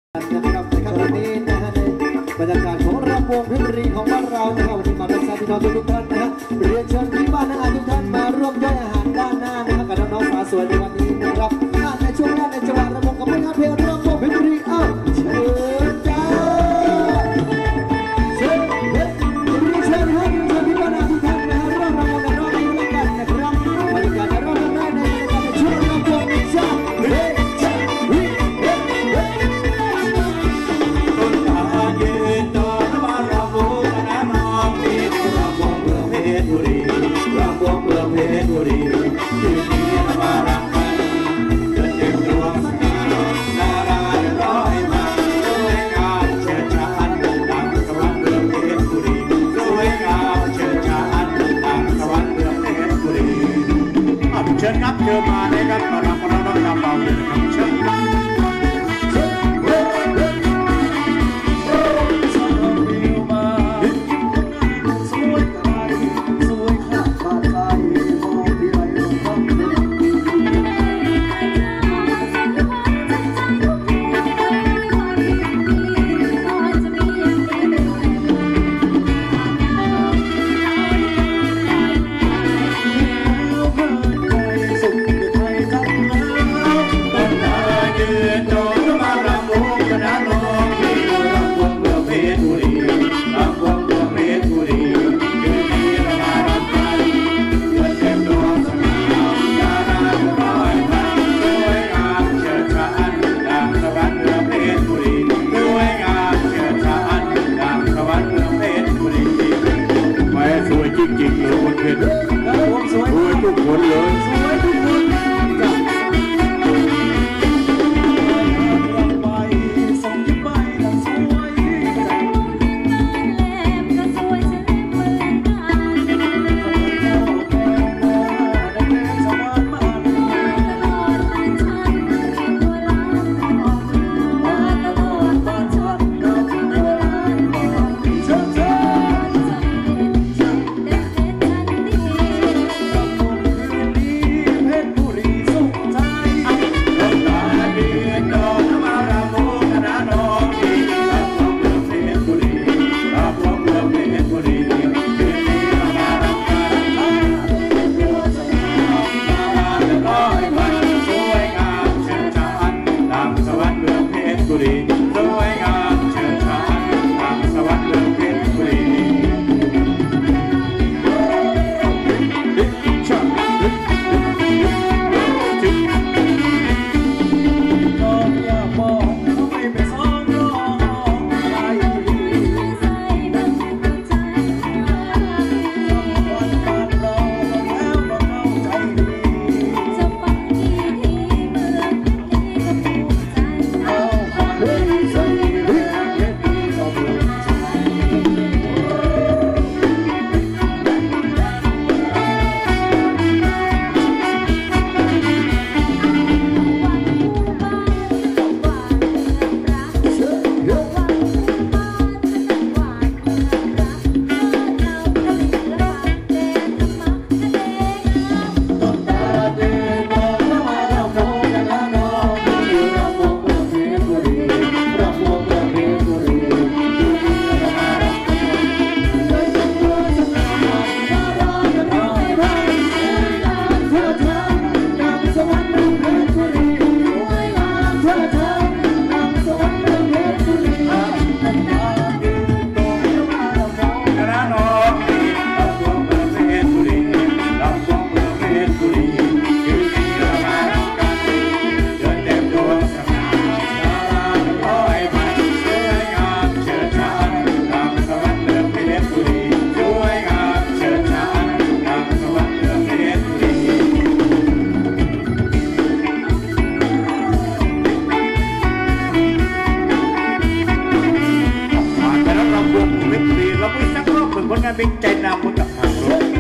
นะครับวันนี้นะฮะในบรรยากาศของรำวงเพชรบุรีของบ้านเรานะครับวันนี้มารับใช้พี่น้องทุกท่านนะฮะเรียนเชิญพี่บ้านนะทุกท่านมาร่วมย่อยอาหารด้านหน้านะครับกับน้องๆสาวสวยในวันนี้นะครับในช่วงแรกในจังหวะรำวงกับผลงานเพลงรำวงเพชรบุรีเชิญจ้าเชิญเชิญเชิญให้เชิญพี่บ้านนะทุกท่านนะฮะร่วมรำวงในรอบนี้ด้วยกันนะครับบรรยากาศในรอบหน้าในช่วงรำวงจ้าเชิญครับเชิญมาเลยครับมารับน้องๆเราเลยนะครับเชิญจริงๆเลยคนเพชรสวยทุกคนเลยสวยทุกคนส่งยิ้มไปแล้วสวยผลงานเพลงใจนำมือกับทางรถ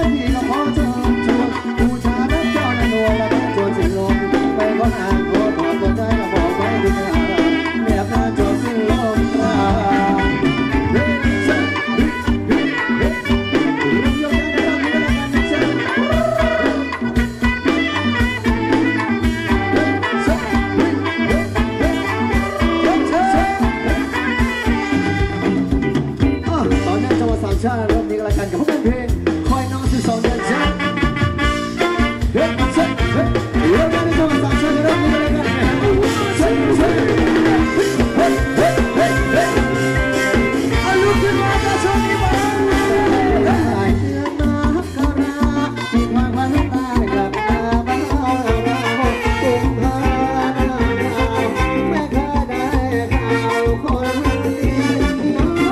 ที่ก็พอเชิญชวนบูชาพระเจ้านาโนและพระโจรสิลมไปก็อ่านขอถอนตัวใจก็บอกไว้ที่นาแม่พระโจรสิลมตราชาติเริ่มนี้ก็แล้วกันกับพวกเพลงคอยน้อง12 เดือนช้าเฮ้ยเฮ้ยเฮ้ยเริ่มนี้จังหวะสามชาติเริ่มนี้ก็แล้วกันเฮ้ยเฮ้ยเฮ้ยเฮ้ยเฮ้ยเฮ้ยเฮ้ยอาลูกขึ้นมาจะชมอีกบ้างเดือนมาฮักกะราที่วางไว้ให้ตายกลับมาบ้านเรากุมภาพันธ์ไม่เคยได้ข่าวคนดีน้อง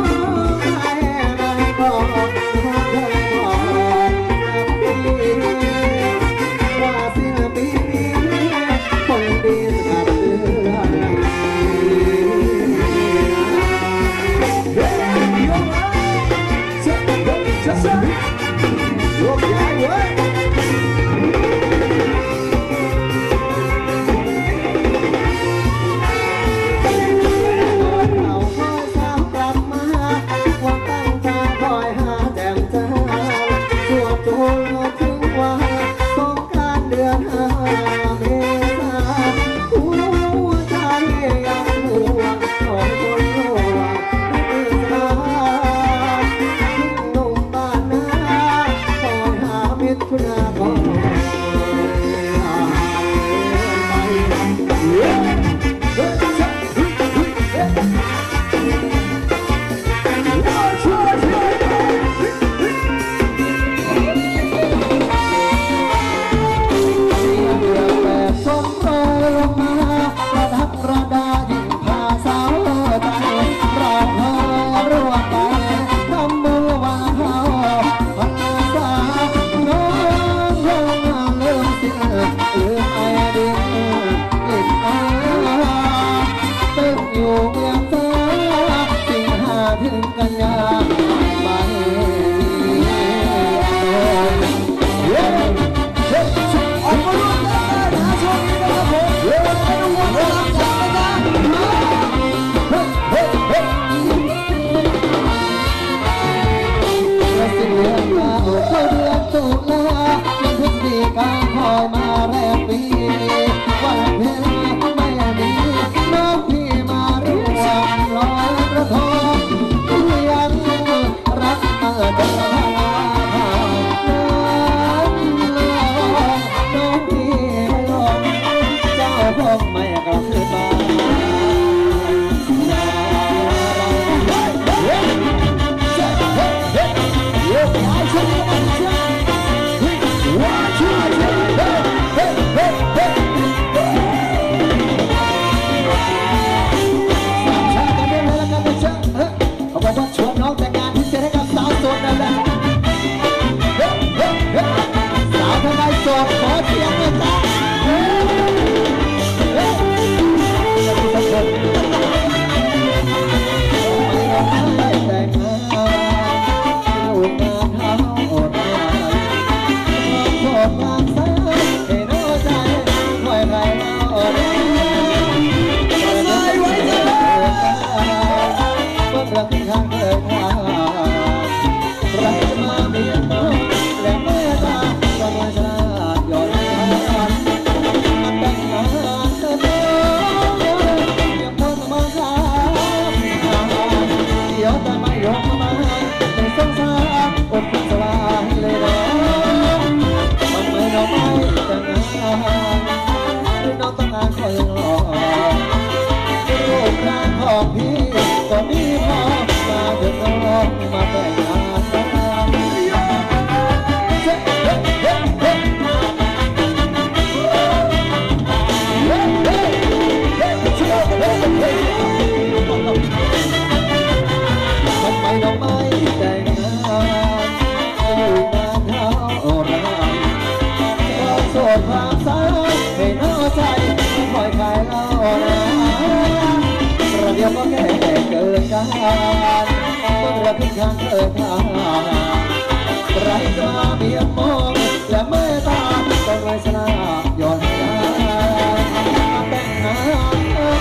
การบนเรือพิฆาตเกิดทางรจะมาเบียดมองและเมื่อตาต้องไรชนะย้อนใจแต่งงาน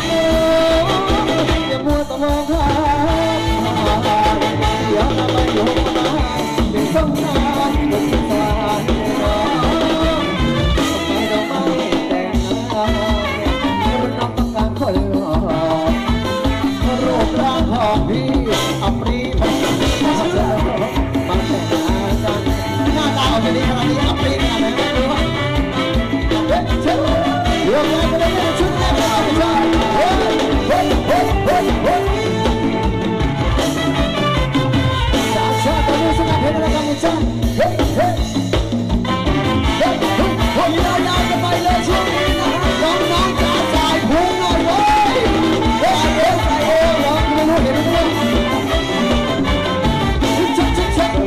อย่ามัวต้องมองข้ามอย่าไปโยกมาเป็นสงสารเป็นสงสารไม่ต้องมาแต่งงานมันน้องต้องการคนหล่อรูปร่างของพี่อัปรีมาแต่งงานกันหน้าตาออกจะดีขนาดนี้อัปรีขนาดไหนไม่รู้เฮ้ยเชื่อรวมแล้วก็ได้ชุดแรกแล้วไม่ใช่เฮ้ยเฮ้ยเฮ้ยเฮ้ยเฮ้ยสามชาติตอนนี้สนับเพลงอะไรกันไม่ใช่เฮ้ยเฮ้ยเฮ้ยเฮ้ยเฮ้ยยาวๆกันไปเลยช่วงนี้นะน้องๆจ๋าจ่ายพุงหน่อยเว้ยเฮ้ยเฮ้ยใส่เองน้องไม่รู้เห็นไหมชัดชัดชัด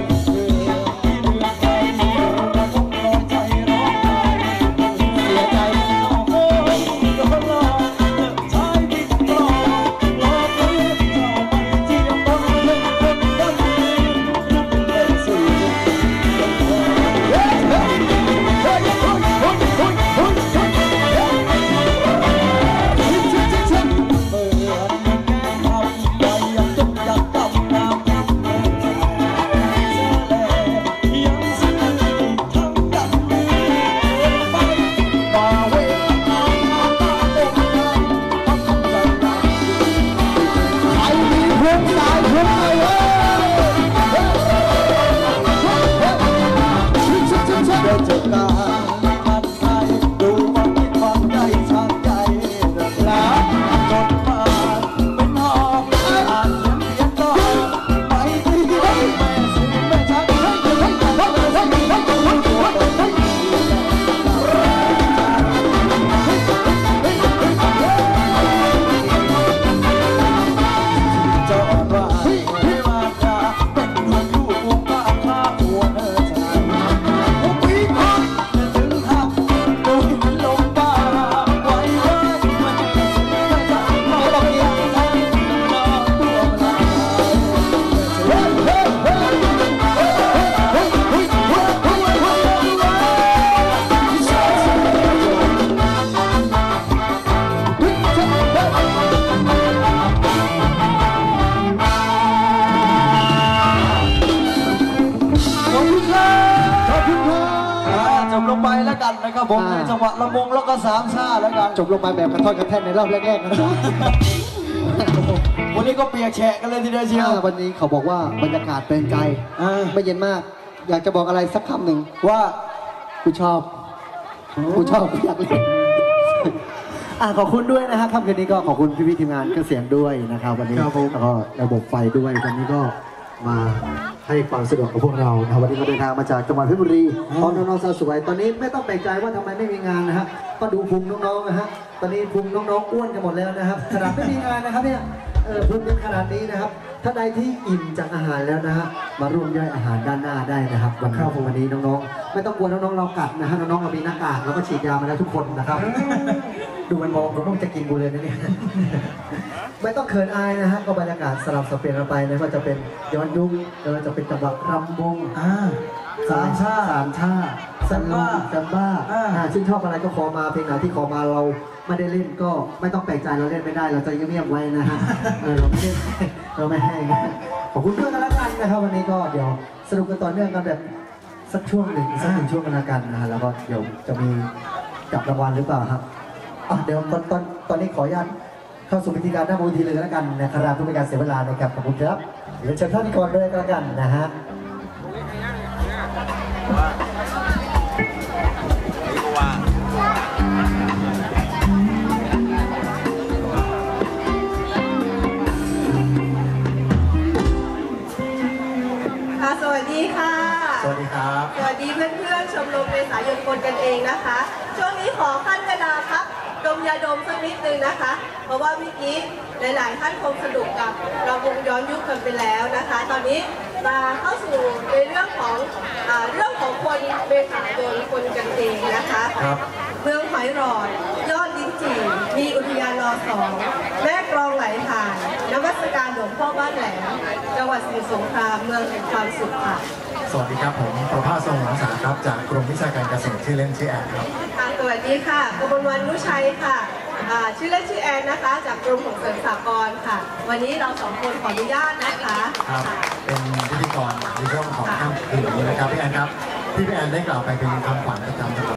นะครับผมในจังหวะละมงแล้วก็สามชาแล้วกันจบลงมาแบบกระท่อนกระแท่นในรอบแรกๆนะครับวันนี้ก็เปียกแฉะกันเลยทีเดียวเชียววันนี้เขาบอกว่าบรรยากาศเป็นใจไม่เย็นมากอยากจะบอกอะไรสักคำหนึ่งว่ากูชอบอยากเล่นขอบคุณด้วยนะครับค่ำคืนนี้ก็ขอบคุณพี่ทีมงานเครื่องเสียงด้วยนะครับวันนี้แล้วก็ระบบไฟด้วยวันนี้ก็มาให้ความสะดวกกับพวกเราวันนี้ก็เดินทางมาจากจังหวัดเพชรบุรีตอนน้องๆสาวสวยตอนนี้ไม่ต้องแปลกใจว่าทำไมไม่มีงานนะฮะก็ดูพุงน้องๆนะฮะตอนนี้พุงน้องๆอ้วนกันหมดแล้วนะครับขนาดไม่มีงานนะครับเนี่ยพุงเป็นขนาดนี้นะครับถ้าใดที่อิ่มจากอาหารแล้วนะฮะมาร่วมย่อยอาหารด้านหน้าได้นะครับวันนี้น้องๆไม่ต้องกลัวน้องๆเรากัดนะฮะน้องๆเรามีหน้ากากแล้วก็ฉีดยามาแล้วทุกคนนะครับดูมันมองผมต้องจะกินกูเลยนะเนี่ยไม่ต้องเขินอายนะฮะก็บรรยากาศสลับสับเปลี่ยนกันไปนะว่าจะเป็นย้อนยุคจะเป็นจังหวะรำวงสามชาซัมบ้าชื่นชอบอะไรก็ขอมาเพลงไหนที่ขอมาเราไม่ได้เล่นก็ไม่ต้องแปลกใจเราเล่นไม่ได้เราจะเงียบไว้นะฮะเราไม่เล่นเราไม่ให้ขอบคุณเพื่อนกันแล้วกันนะครับวันนี้ก็เดี๋ยวสรุปกันต่อเนื่องกันแบบสักช่วงหนึ่งช่วงกันแล้วกันนะฮะแล้วก็เดี๋ยวจะมีจับรางวัลหรือเปล่าครับเดี๋ยวตอนนี้ขออนุญาตเข้าสู่พิธีการหน้าบนเวทีเลยแล้วกันนะครับเพื่อเป็นการเสียเวลานะครับขอบคุณครับเดี๋ยวเชิญท่านพิธีกรด้วยแล้วกันนะฮะสวัสดีค่ะสวัสดีครับสวัสดีเพื่อนๆชมรมเมษายนคนกันเองนะคะช่วงนี้ขอขั้นเวลาครับดมยาดมสักนิดนึงนะคะเพราะว่าเมื่อกี้หลายๆท่านคงสนุกกับเราวงย้อนยุคกันไปแล้วนะคะตอนนี้มาเข้าสู่ในเรื่องของคนเมษายนคนกันเองนะคะเมืองหอยหลอดยอดลิ้นจี่มีอุทยานร.2 แม่กลองไหลผ่านนมัสการหลวงพ่อบ้านแหลมจังหวัดสมุทรสงครามเมืองแห่งความสุขค่ะสวัสดีครับผมประภาสทรงหวังษาครับจากกรมวิชาการเกษตรชื่อเล่นชื่อแอนครับค่ะสวัสดีค่ะกมลวรรณนุชัยค่ะชื่อเล่นชื่อแอนนะคะจากกรมส่งเสริมสหกรณ์ค่ะวันนี้เราสองคนขออนุญาตนะคะครับเป็นพิธีกรในช่วงของค่ำคืนนี้นะครับพี่แอนครับที่พี่แอนได้กล่าวไปเป็นคำขวัญประจำ